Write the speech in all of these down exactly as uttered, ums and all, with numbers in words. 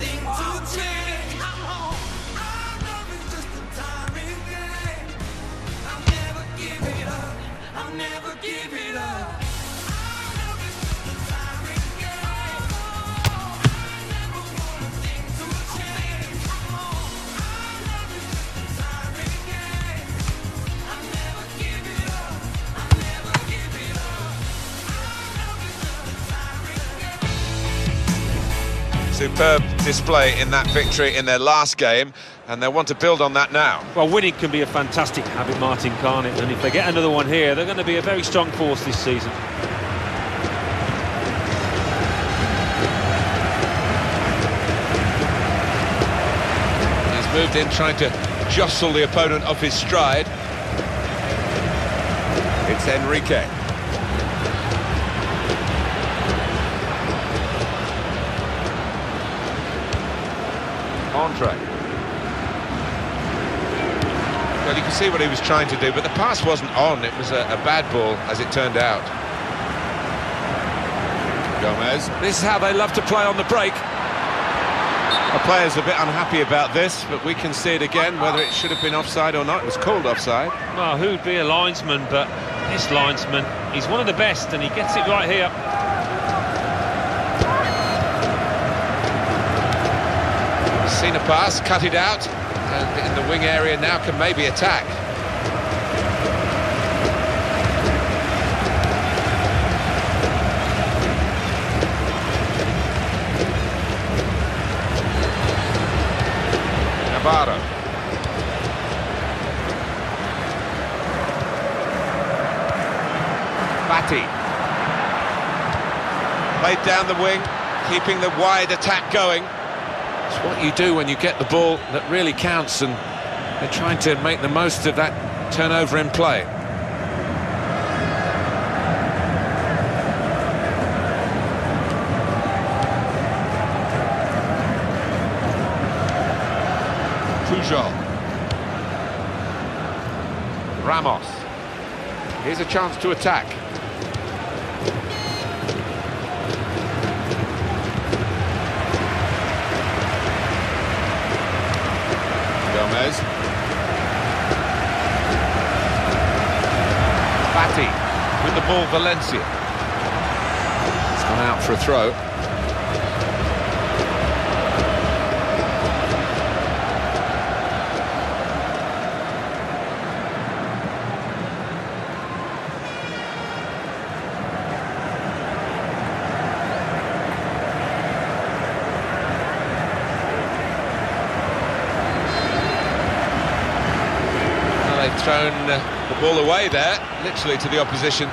thing to change. I'm home. Our love is just a tiring game. I'll never give it up. I'll never give it up. Our love is just a tiring game. I never want a thing to change. I'm home. Our love is just a tiring game. I'll never give it up. I'll never give it up. Our love is just a tiring game. Superb display in that victory in their last game, and they'll want to build on that now. Well, winning can be a fantastic habit, Martin, can't it? And if they get another one here, they're going to be a very strong force this season. He's moved in, trying to jostle the opponent off his stride. It's Enrique. Andre. Well, you can see what he was trying to do, but the pass wasn't on. It was a, a bad ball, as it turned out. Gomez. This is how they love to play on the break. The player's a bit unhappy about this, but we can see it again, whether it should have been offside or not. It was called offside. Well, who'd be a linesman, but this linesman, he's one of the best, and he gets it right here. Seen a pass, cut it out, and in the wing area now can maybe attack. Navarro. Fati. Played down the wing, keeping the wide attack going. It's what you do when you get the ball that really counts, and they're trying to make the most of that turnover in play. Pujol. Ramos. Here's a chance to attack. Gomez. Fati with the ball, Valencia. It's gone out for a throw. They've thrown uh, the ball away there, literally to the opposition.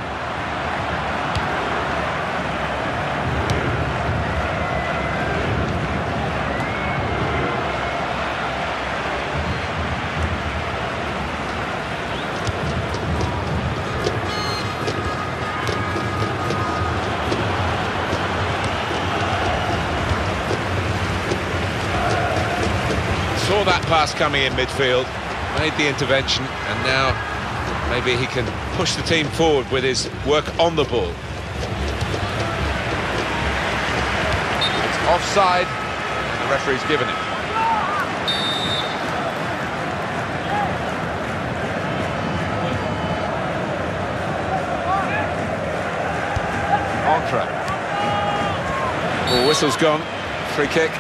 Saw that pass coming in midfield, made the intervention, and now maybe he can push the team forward with his work on the ball. It's offside, and the referee's given it. Entre. Ball whistle's gone, free kick.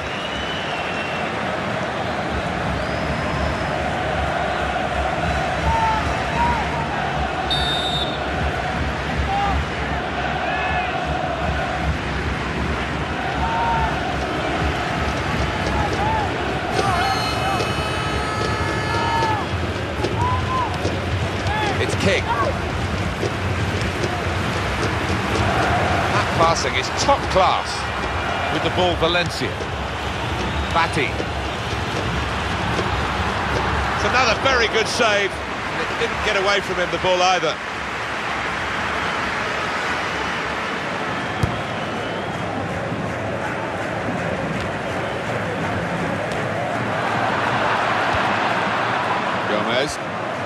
King. That passing is top class. With the ball, Valencia. Fati. It's another very good save. It didn't get away from him, the ball, either. Gomez.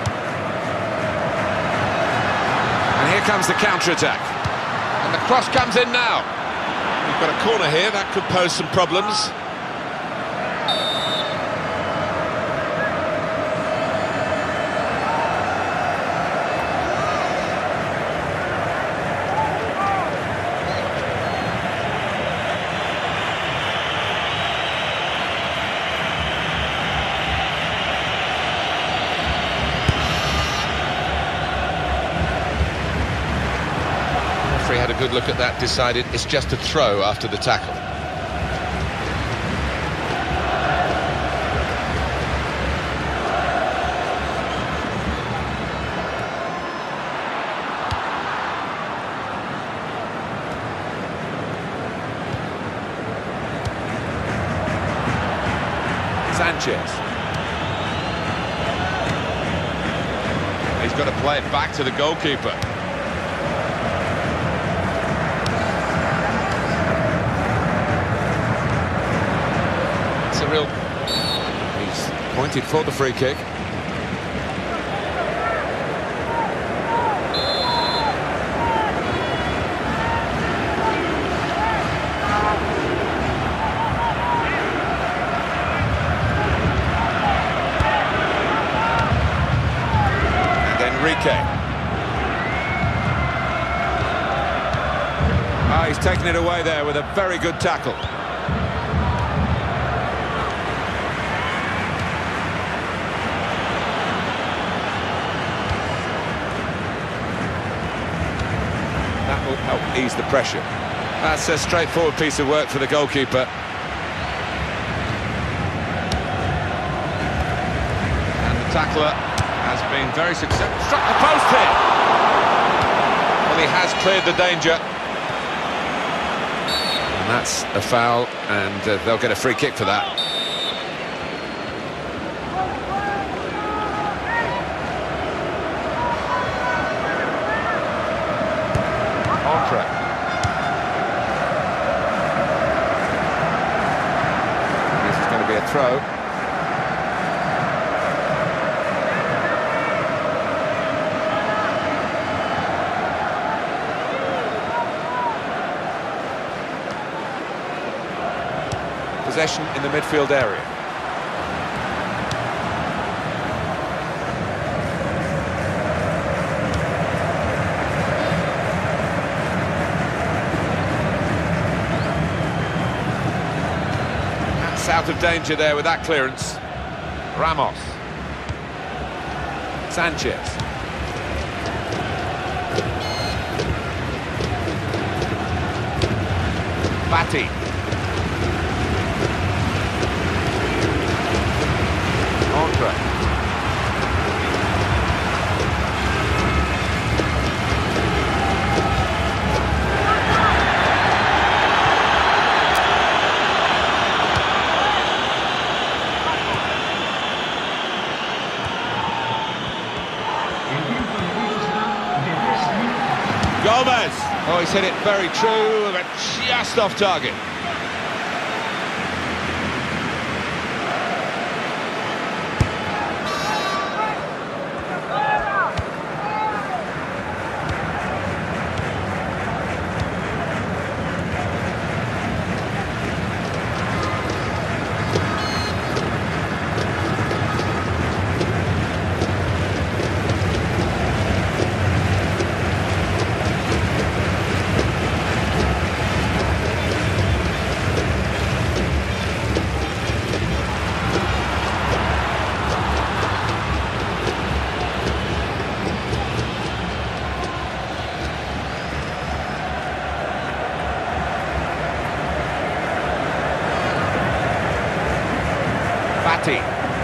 Here comes the counter-attack. And the cross comes in now. We've got a corner here, that could pose some problems. good look at that, decided it's just a throw after the tackle. Sanchez. He's got to play it back to the goalkeeper. It's a real... He's pointed for the free kick. Ah, he's taken it away there with a very good tackle. That will help ease the pressure. That's a straightforward piece of work for the goalkeeper. And the tackler has been very successful. Struck the post here. Well, he has cleared the danger. And that's a foul, and uh, they'll get a free kick for that. Entre. This is going to be a throw. Possession in the midfield area. That's out of danger there with that clearance. Ramos. Sanchez. Batty. Andre. Gomez. Oh, he's hit it very true, but just off target. Batty.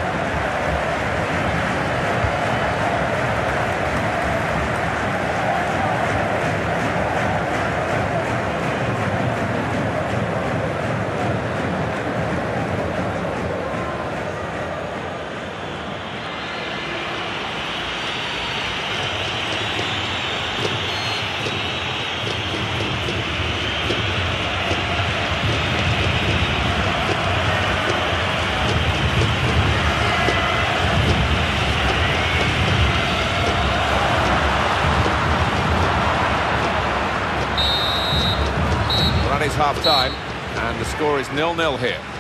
That is half-time, and the score is nil nil here.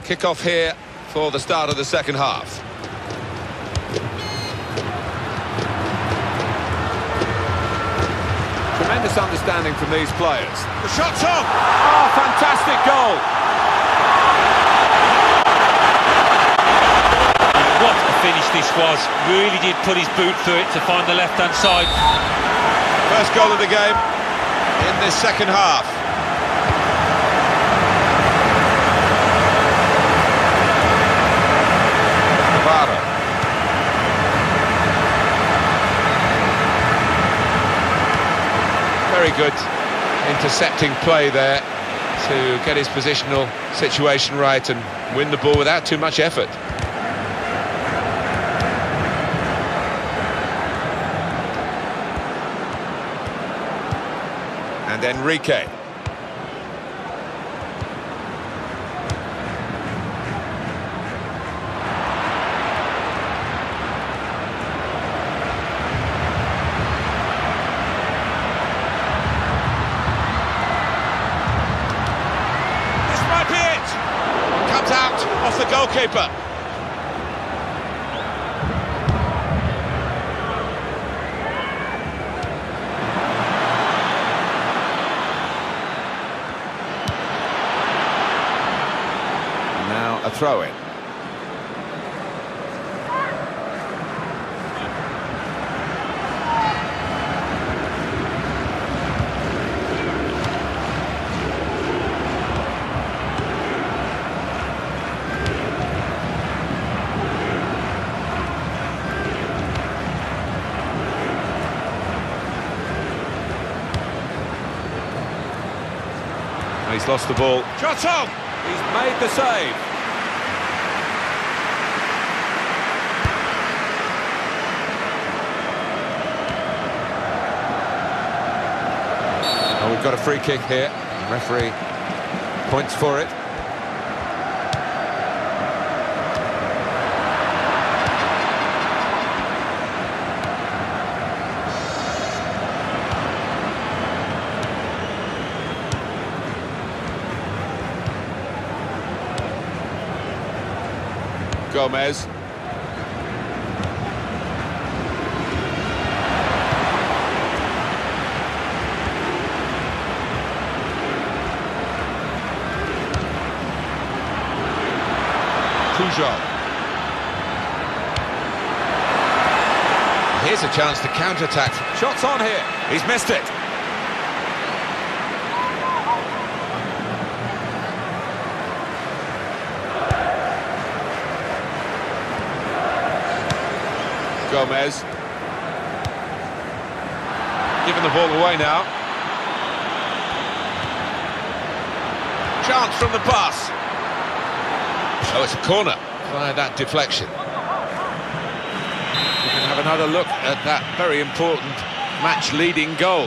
Kick-off here for the start of the second half. Tremendous understanding from these players. The shot's on! Oh, fantastic goal! What a finish this was. Really did put his boot through it to find the left-hand side. First goal of the game in this second half. Navarro. Very good intercepting play there to get his positional situation right and win the ball without too much effort. And Enrique. This might be it. Comes out off the goalkeeper. A throw-in. He's lost the ball. Shot on! He's made the save. Oh, we've got a free kick here. The referee points for it. Gomez. Pujol. Here's a chance to counter-attack. Shots on here. He's missed it. Gomez. Giving the ball away now. Chance from the pass. Oh, it's a corner via that deflection. We can have another look at that very important match-leading goal.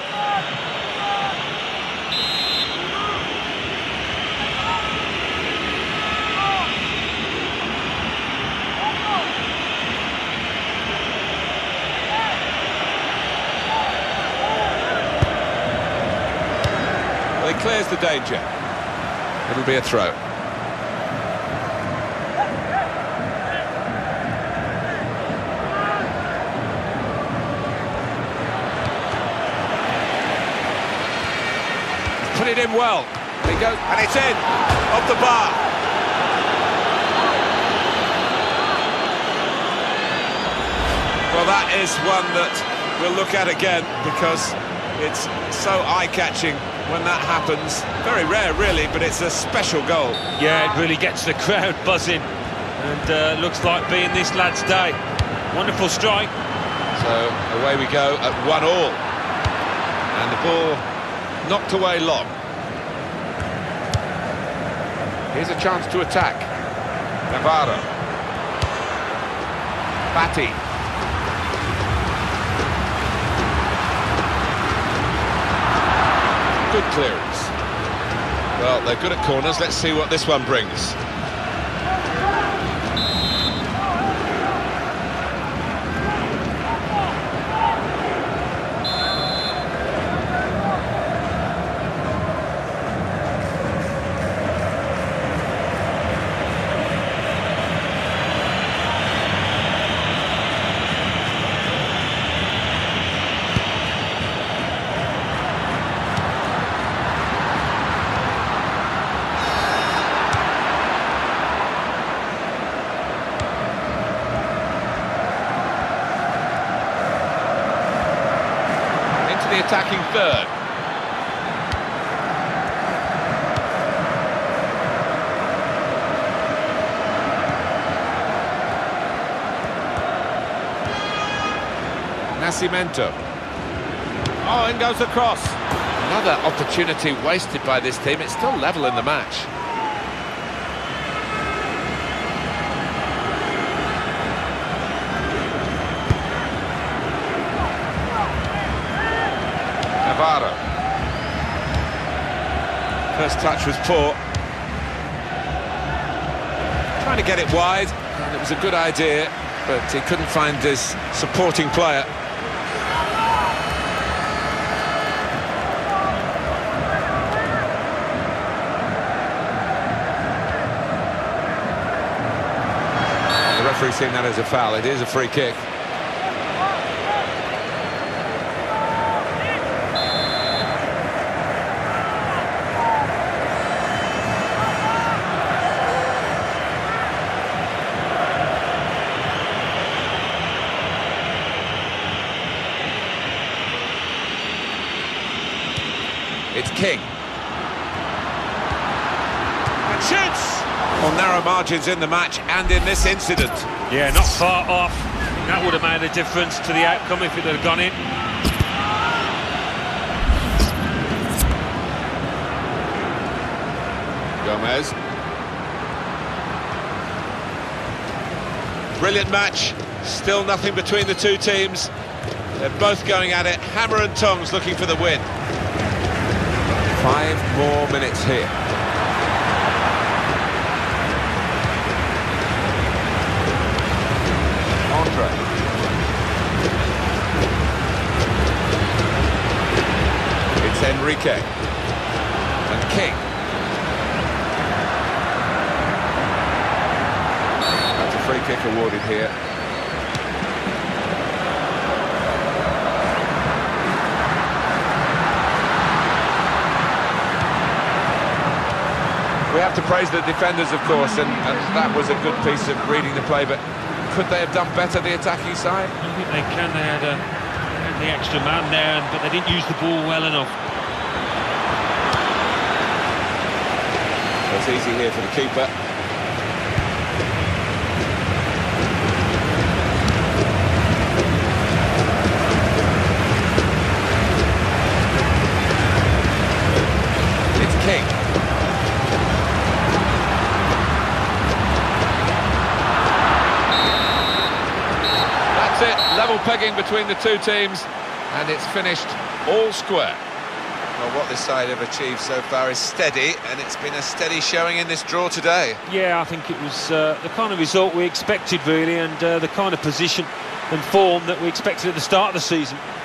Well, he clears the danger. It'll be a throw. Put it in well. There he goes, and it's in, off the bar. Well, that is one that we'll look at again because it's so eye-catching when that happens. Very rare, really, but it's a special goal. Yeah, it really gets the crowd buzzing, and uh, looks like being this lad's day. Wonderful strike. So away we go at one all, and the ball knocked away long. Here's a chance to attack. Navarro. Batty. Good clearance. Well, they're good at corners. Let's see what this one brings. the attacking third. Nascimento. Oh, in goes the cross. Another opportunity wasted by this team. It's still level in the match. Navarro. First touch was poor. Trying to get it wide, and it was a good idea, but he couldn't find his supporting player. The referee seen that as a foul. It is a free kick. It's King. And shoots! On narrow margins in the match and in this incident. Yeah, not far off. That would have made a difference to the outcome if it had gone in. Gomez. Brilliant match. Still nothing between the two teams. They're both going at it, hammer and tongs, looking for the win. Five more minutes here. Andre. It's Enrique. And King. That's a free kick awarded here. We have to praise the defenders, of course, and, and that was a good piece of reading the play, but could they have done better, the attacking side? I think they can. They had, a, they had the extra man there, but they didn't use the ball well enough. It's easy here for the keeper. It's King. It, level pegging between the two teams, and it's finished all square. Well, what this side have achieved so far is steady, and it's been a steady showing in this draw today. Yeah, I think it was uh, the kind of result we expected, really, and uh, the kind of position and form that we expected at the start of the season.